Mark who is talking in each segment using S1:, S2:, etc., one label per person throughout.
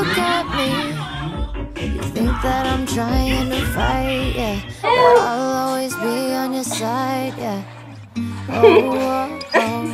S1: look at me, you think that I'm trying to fight, yeah. But I'll always be on your side, yeah. Oh, oh, oh.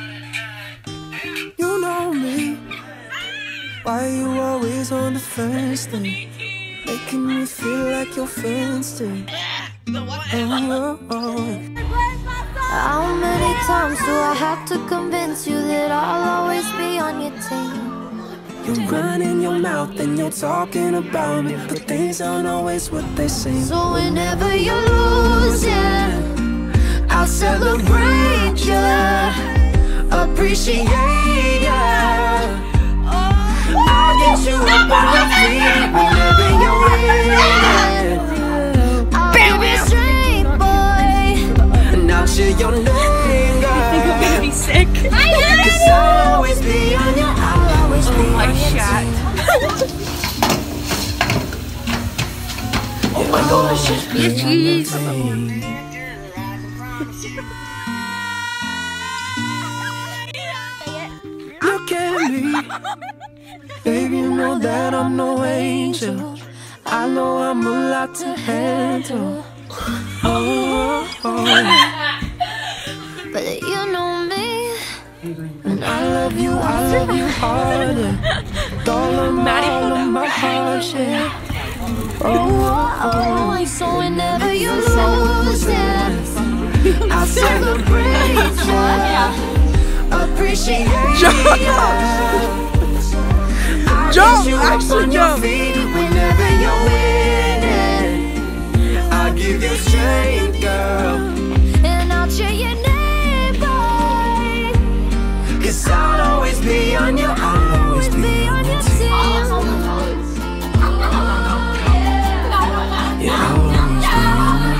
S2: You know me. Why you always on the fence thing, making me feel like you're fenced in. Oh, oh.
S1: How many times do I have to convince you that I'll always be on your team?
S2: You're running your mouth and you're talking about me, but things aren't always what they seem.
S1: So whenever you lose, yeah, I'll celebrate ya, appreciate ya.
S2: I'll get you up on your feet whenever you're winning.
S1: I'll give you strength, boy,
S2: And I'll cheer your name, girl.
S3: I think I'm gonna be sick.
S2: 'Cause I'll always be on your, I'll always be
S3: My
S2: on your
S3: shot.
S2: Oh my gosh, it's
S3: Jeez.
S2: Look at me, baby, you know that I'm no angel. I know I'm a lot to handle. Oh, oh.
S1: but you know me,
S2: And I love you harder. With all of my heart, yeah. Oh, oh,
S1: oh, so whenever you lose, yeah, I'll celebrate ya, appreciate ya.
S2: Jump! Actually jump! Whenever you're winning, I'll give you strength, girl.
S1: And I'll cheer your name, boy,
S2: 'Cause I'll always be on your, I'll always be on your team. Yeah, I'll always be on your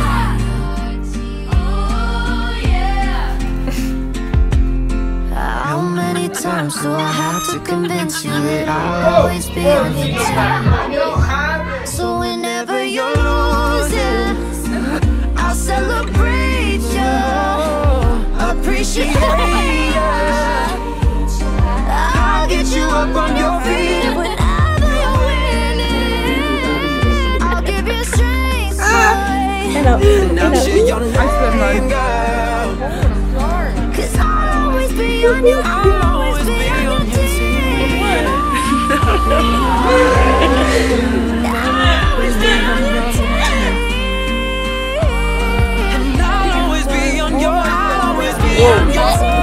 S2: team.
S1: How many times do I have to convince you that I'll always be on your team? So whenever you're losing, I'll celebrate you, appreciate you. I'll get you up on your feet whenever you're winning. I'll give you strength, boy,
S2: And I'll cheer your name, girl.
S1: 'cause I'll always be on your, I'll always be on your team. I'll always be on your team.
S2: And I'll always be on your, I'll always be on your team.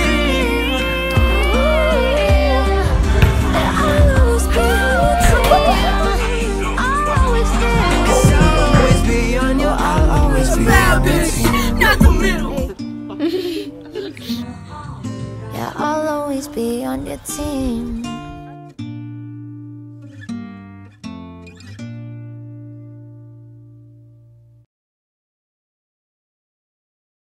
S1: I'll always be on your team. I'll always be.
S2: 'Cause I'll always be on your, I'll always be on your team.
S3: Not the middle.
S1: Yeah, I'll always be on your team.